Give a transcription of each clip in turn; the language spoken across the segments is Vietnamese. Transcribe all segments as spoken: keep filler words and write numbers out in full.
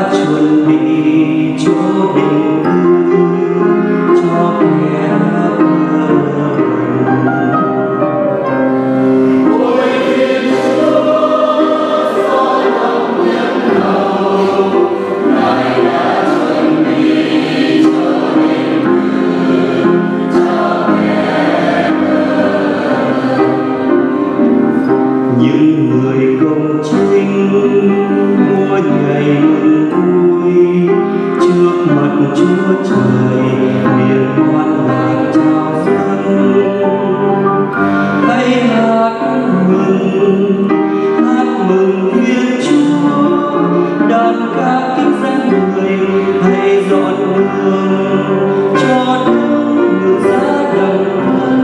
đã chuẩn bị chỗ định cư cho kẻ những người công chính mua ngày mừng vui trước mặt Chúa Trời miền hoan lạc chào dân. Hãy hát mừng, hát mừng Thiên Chúa, đàn ca kính danh người, hãy dọn đường cho đông ngược giá đồng thân.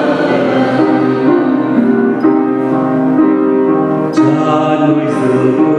Cha nuôi dưỡng